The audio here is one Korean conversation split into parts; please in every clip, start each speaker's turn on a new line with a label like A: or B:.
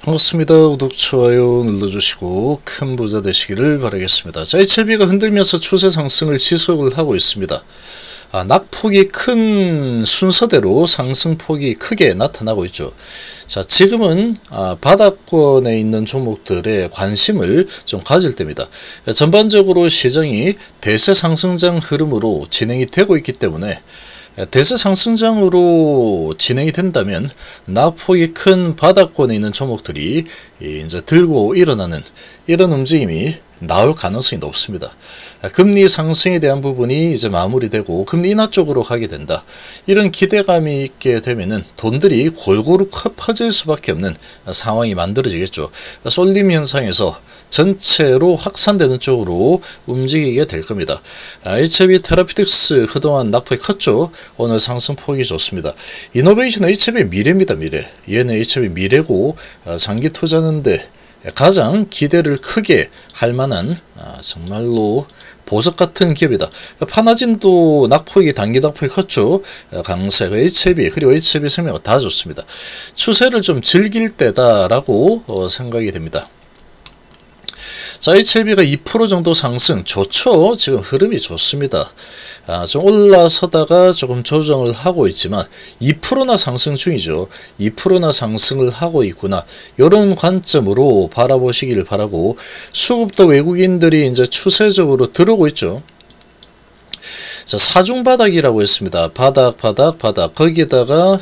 A: 반갑습니다. 구독, 좋아요 눌러주시고 큰 부자 되시기를 바라겠습니다. 자, HLB가 흔들면서 추세 상승을 지속을 하고 있습니다. 낙폭이 큰 순서대로 상승폭이 크게 나타나고 있죠. 자, 지금은 바닥권에 있는 종목들의 관심을 좀 가질 때입니다. 전반적으로 시장이 대세 상승장 흐름으로 진행이 되고 있기 때문에 대세 상승장으로 진행이 된다면 낙폭이 큰 바닥권에 있는 종목들이 이제 들고 일어나는 이런 움직임이 나올 가능성이 높습니다. 금리 상승에 대한 부분이 이제 마무리되고 금리 인하 쪽으로 가게 된다. 이런 기대감이 있게 되면은 돈들이 골고루 퍼질 수밖에 없는 상황이 만들어지겠죠. 쏠림 현상에서 전체로 확산되는 쪽으로 움직이게 될 겁니다. HLB 테라피틱스 그동안 낙폭이 컸죠. 오늘 상승폭이 좋습니다. 이노베이션 HLB 미래입니다. 미래. 얘는 HLB 미래고 장기 투자하는데 가장 기대를 크게 할 만한 정말로 보석 같은 기업이다. 파나진도 낙폭이 단기 낙폭이 컸죠. 강세가 HLB 그리고 HLB 생명 다 좋습니다. 추세를 좀 즐길 때다라고 생각이 됩니다. 자, HLB가 2% 정도 상승 좋죠. 지금 흐름이 좋습니다. 좀 올라서다가 조금 조정을 하고 있지만 2%나 상승 중이죠. 2%나 상승을 하고 있구나. 이런 관점으로 바라보시길 바라고, 수급도 외국인들이 이제 추세적으로 들어오고 있죠. 자, 사중바닥이라고 했습니다. 바닥. 거기에다가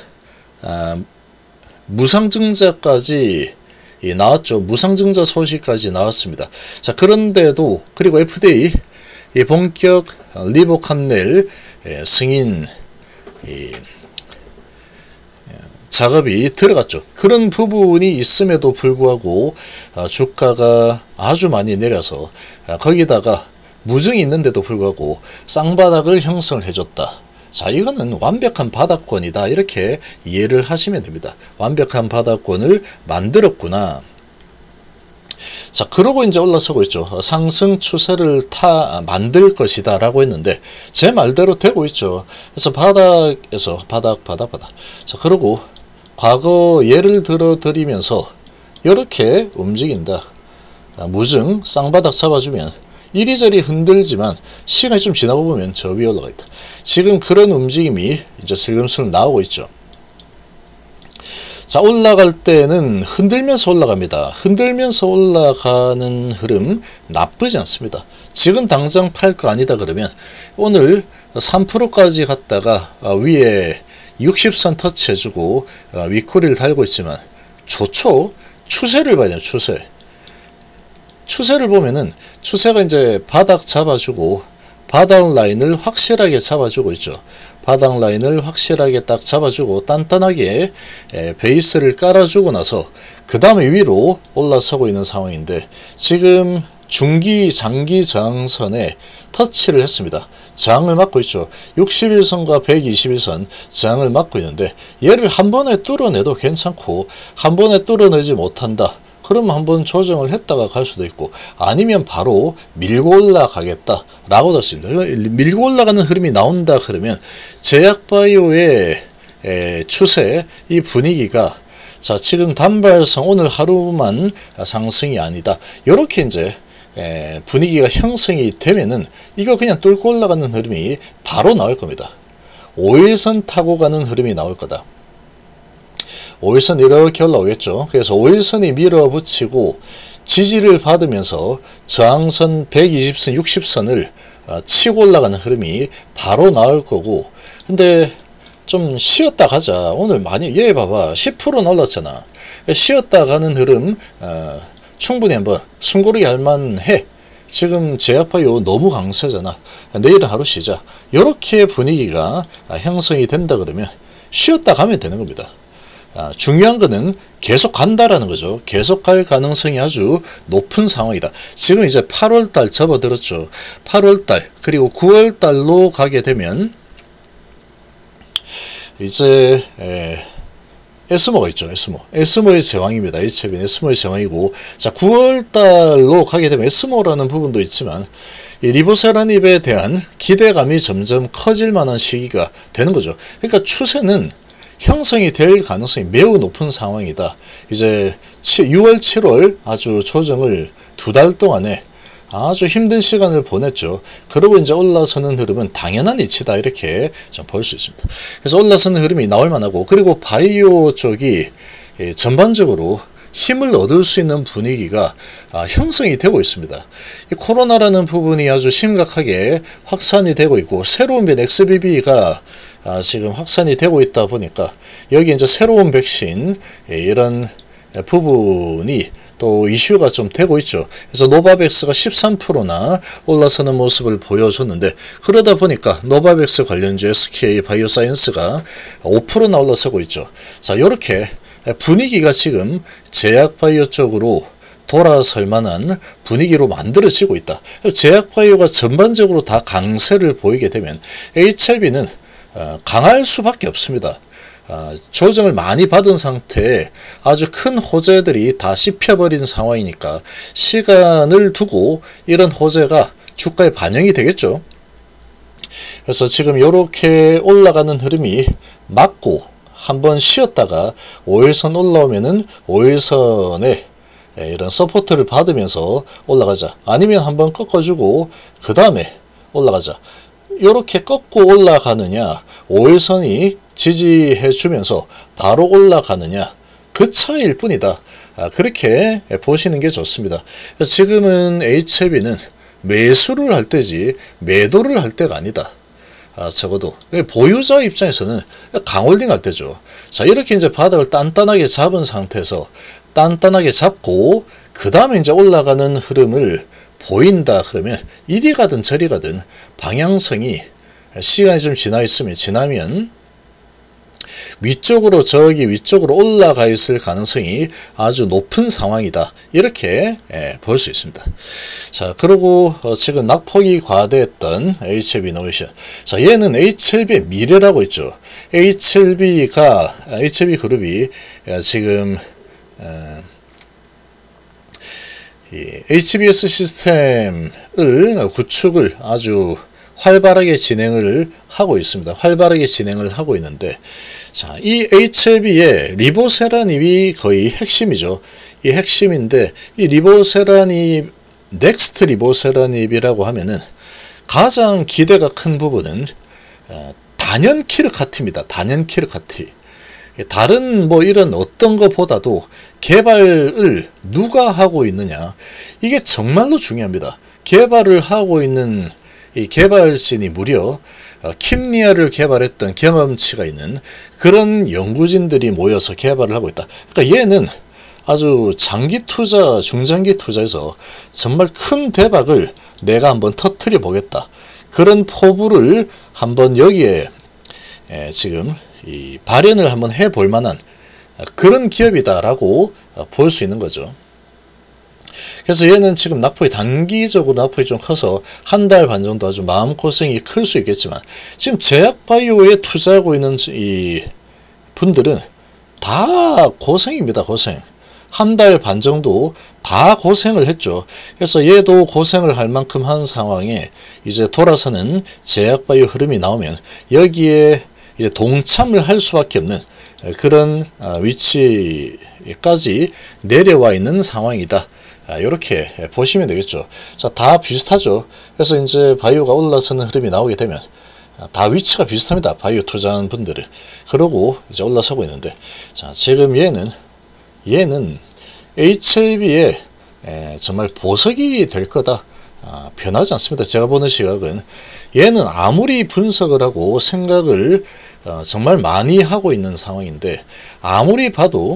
A: 무상증자까지 나왔죠. 무상증자 소식까지 나왔습니다. 자, 그런데도 그리고 FDA 이 본격 리보캄넬 승인 작업이 들어갔죠. 그런 부분이 있음에도 불구하고 주가가 아주 많이 내려서 거기다가 무증이 있는데도 불구하고 쌍바닥을 형성을 해줬다. 자, 이거는 완벽한 바닥권이다. 이렇게 이해를 하시면 됩니다. 완벽한 바닥권을 만들었구나. 자, 그러고 이제 올라서고 있죠. 상승 추세를 만들 것이다 라고 했는데 제 말대로 되고 있죠. 그래서 바닥에서 바닥. 자, 그러고 과거 예를 들어 드리면서 이렇게 움직인다. 무증 쌍바닥 잡아주면 이리저리 흔들지만 시간이 좀 지나고 보면 저 위에 올라가 있다. 지금 그런 움직임이 이제 슬금슬금 나오고 있죠. 자, 올라갈 때는 흔들면서 올라갑니다. 흔들면서 올라가는 흐름 나쁘지 않습니다. 지금 당장 팔 거 아니다 그러면 오늘 3%까지 갔다가 위에 60선 터치해주고 윗꼬리를 달고 있지만 좋죠. 추세를 봐야 돼요. 추세를 보면은 추세가 이제 바닥 잡아주고 바닥 라인을 확실하게 잡아주고 있죠. 바닥 라인을 확실하게 딱 잡아주고 단단하게 베이스를 깔아주고 나서 그 다음에 위로 올라서고 있는 상황인데 지금 중기 장기 저항선에 터치를 했습니다. 저항을 막고 있죠. 61선과 121선 저항을 막고 있는데 얘를 한 번에 뚫어내도 괜찮고 한 번에 뚫어내지 못한다. 그러면 한번 조정을 했다가 갈 수도 있고 아니면 바로 밀고 올라가겠다 라고 했습니다. 밀고 올라가는 흐름이 나온다 그러면 제약바이오의 추세 이 분위기가 자, 지금 단발성 오늘 하루만 상승이 아니다. 이렇게 이제 분위기가 형성이 되면은 이거 그냥 뚫고 올라가는 흐름이 바로 나올 겁니다. 5일선 타고 가는 흐름이 나올 거다. 5일선 이렇게 올라오겠죠. 그래서 5일선이 밀어붙이고 지지를 받으면서 저항선 120선, 60선을 치고 올라가는 흐름이 바로 나올 거고, 근데 좀 쉬었다 가자. 오늘 많이 얘 봐봐 10%는 올랐잖아. 쉬었다 가는 흐름 충분히 한번 숨고르기 할 만해. 지금 제약바이오 너무 강세잖아. 내일은 하루 쉬자. 이렇게 분위기가 형성이 된다 그러면 쉬었다 가면 되는 겁니다. 중요한 거는 계속 간다라는 거죠. 계속 갈 가능성이 아주 높은 상황이다. 지금 이제 8월달 접어들었죠. 8월달 그리고 9월달로 가게 되면 이제 에스모가 있죠. 에스모의 제왕입니다. HLB는 에스모의 제왕이고, 자, 9월달로 가게 되면 에스모라는 부분도 있지만 이 리보세라닙에 대한 기대감이 점점 커질 만한 시기가 되는 거죠. 그러니까 추세는 형성이 될 가능성이 매우 높은 상황이다. 이제 6월, 7월 아주 조정을 2달 동안에 아주 힘든 시간을 보냈죠. 그러고 이제 올라서는 흐름은 당연한 이치다 이렇게 좀 볼 수 있습니다. 그래서 올라서는 흐름이 나올 만하고, 그리고 바이오 쪽이 전반적으로 힘을 얻을 수 있는 분위기가 형성이 되고 있습니다. 이 코로나라는 부분이 아주 심각하게 확산이 되고 있고, 새로운 변 XBB가 지금 확산이 되고 있다 보니까 여기 이제 새로운 백신 이런 부분이 또 이슈가 좀 되고 있죠. 그래서 노바백스가 13%나 올라서는 모습을 보여줬는데, 그러다 보니까 노바백스 관련주 SK 바이오사이언스가 5%나 올라서고 있죠. 자, 이렇게 분위기가 지금 제약바이오 쪽으로 돌아설 만한 분위기로 만들어지고 있다. 제약바이오가 전반적으로 다 강세를 보이게 되면 HLB는 강할 수밖에 없습니다. 조정을 많이 받은 상태에 아주 큰 호재들이 다 씹혀버린 상황이니까 시간을 두고 이런 호재가 주가에 반영이 되겠죠. 그래서 지금 이렇게 올라가는 흐름이 맞고 한번 쉬었다가 5일선 올라오면은 5일선에 이런 서포트를 받으면서 올라가자, 아니면 한번 꺾어주고 그 다음에 올라가자, 이렇게 꺾고 올라가느냐, 5일선이 지지해주면서 바로 올라가느냐, 그 차이일 뿐이다. 그렇게 보시는 게 좋습니다. 지금은 HLB는 매수를 할 때지 매도를 할 때가 아니다. 적어도 보유자 입장에서는 강홀딩 할 때죠. 자, 이렇게 이제 바닥을 단단하게 잡은 상태에서 단단하게 잡고 그 다음에 이제 올라가는 흐름을 보인다 그러면 이리 가든 저리 가든 방향성이 시간이 좀 지나면 위쪽으로, 저기 위쪽으로 올라가 있을 가능성이 아주 높은 상황이다. 이렇게 볼 수 있습니다. 자, 그리고 지금 낙폭이 과대했던 HLB 이노베이션. 자, 얘는 HLB의 미래라고 있죠. HLB 그룹이 지금 이 HBS 시스템을 구축을 아주 활발하게 진행을 하고 있습니다. 활발하게 진행을 하고 있는데, 자, 이 HLB의 리보세라닙이 거의 핵심이죠. 이 핵심인데, 이 리보세라닙, 넥스트 리보세라닙이라고 하면은 가장 기대가 큰 부분은 단연 키르카티입니다. 단연 키르카티. 다른 뭐 이런 어떤 것보다도 개발을 누가 하고 있느냐, 이게 정말로 중요합니다. 개발을 하고 있는 이 개발진이 무려 킴리아를 개발했던 경험치가 있는 그런 연구진들이 모여서 개발을 하고 있다. 그러니까 얘는 아주 장기 투자, 중장기 투자에서 정말 큰 대박을 내가 한번 터뜨려 보겠다. 그런 포부를 한번 여기에 지금 이 발현을 한번 해볼 만한 그런 기업이다라고 볼 수 있는 거죠. 그래서 얘는 지금 낙폭이 단기적으로 낙폭이 좀 커서 한 달 반 정도 아주 마음고생이 클 수 있겠지만, 지금 제약바이오에 투자하고 있는 이 분들은 다 고생입니다. 고생. 한 달 반 정도 다 고생을 했죠. 그래서 얘도 고생을 할 만큼 한 상황에 이제 돌아서는 제약바이오 흐름이 나오면 여기에 이제 동참을 할 수밖에 없는 그런 위치까지 내려와 있는 상황이다. 이렇게 보시면 되겠죠. 자, 다 비슷하죠. 그래서 이제 바이오가 올라서는 흐름이 나오게 되면 다 위치가 비슷합니다. 바이오 투자하는 분들은. 그러고 이제 올라서고 있는데, 자, 지금 얘는 HLB에 정말 보석이 될 거다. 변하지 않습니다. 제가 보는 시각은 얘는 아무리 분석을 하고 생각을 정말 많이 하고 있는 상황인데, 아무리 봐도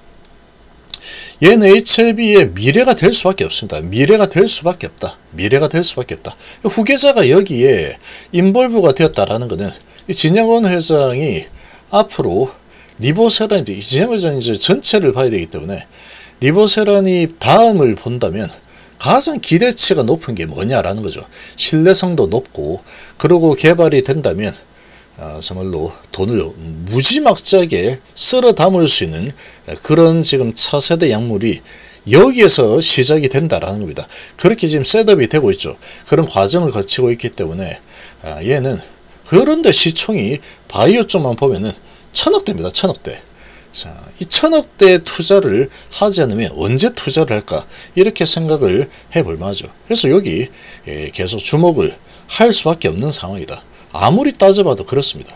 A: 얘는 HLB의 미래가 될 수밖에 없습니다. 미래가 될 수밖에 없다. 미래가 될 수밖에 없다. 후계자가 여기에 인볼브가 되었다라는 것은 진영원 회장이 앞으로 리보세라닙, 진영원 회장이 이제 전체를 봐야 되기 때문에 리보세라닙 다음을 본다면 가장 기대치가 높은 게 뭐냐라는 거죠. 신뢰성도 높고, 그리고 개발이 된다면 정말로 돈을 무지막지하게 쓸어 담을 수 있는 그런 지금 차세대 약물이 여기에서 시작이 된다라는 겁니다. 그렇게 지금 셋업이 되고 있죠. 그런 과정을 거치고 있기 때문에 얘는, 그런데 시총이 바이오 쪽만 보면은 1000억대입니다. 1000억대. 자, 이 1000억대 투자를 하지 않으면 언제 투자를 할까? 이렇게 생각을 해볼 만하죠. 그래서 여기 계속 주목을 할 수밖에 없는 상황이다. 아무리 따져봐도 그렇습니다.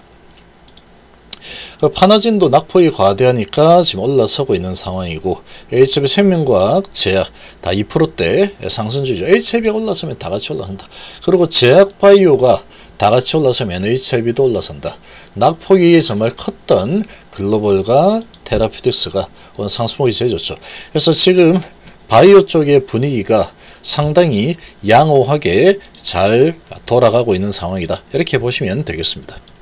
A: 파나진도 낙폭이 과대하니까 지금 올라서고 있는 상황이고, HB생명과학, 제약 다 2%대 상승주죠. HB가 올라서면 다 같이 올라선다. 그리고 제약바이오가 다 같이 올라서면 HIB도 올라선다. 낙폭이 정말 컸던 글로벌과 테라피틱스가 오늘 상승폭이 제일 좋죠. 그래서 지금 바이오 쪽의 분위기가 상당히 양호하게 잘 돌아가고 있는 상황이다. 이렇게 보시면 되겠습니다.